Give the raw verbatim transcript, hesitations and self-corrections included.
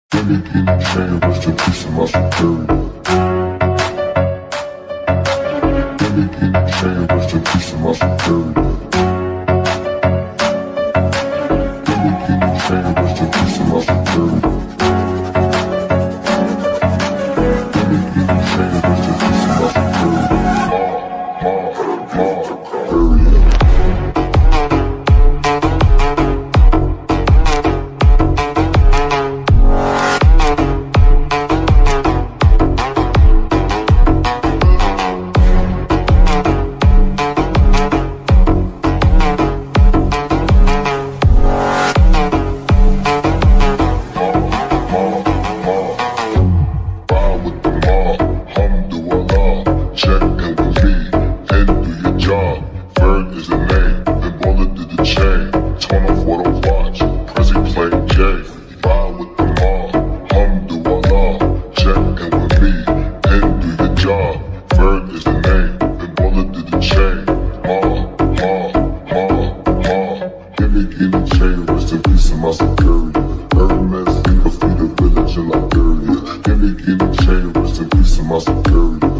Gimme, gimme chain, rest in peace to my superior. Gimme, gimme chain, rest in peace to my superior. Gimme, gimme chain, rest in peace to my superior. Gimme, gimme chain, rest in peace to my superior. Ma, ma, ma, area. Gimme, gimme chain, rest in peace to my security.